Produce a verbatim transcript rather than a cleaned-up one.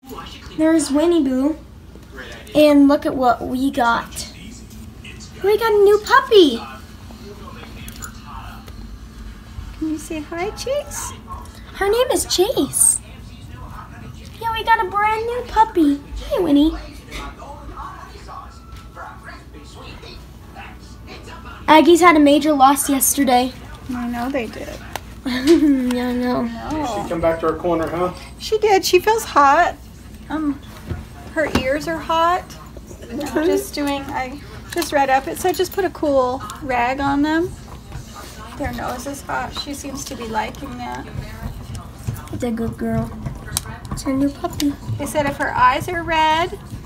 There's Winnie Boo. And look at what we got. We got a new puppy. Can you say hi, Chase? Her name is Chase. Yeah, we got a brand new puppy. Hey, Winnie. Aggies had a major loss yesterday. I know they did. Yeah, I know. No. She come back to our corner, huh? She did. She feels hot. Um, her ears are hot. I'm just doing. I just read up. It said just put a cool rag on them. Their nose is hot. She seems to be liking that. It's a good girl. It's her new puppy. They said if her eyes are red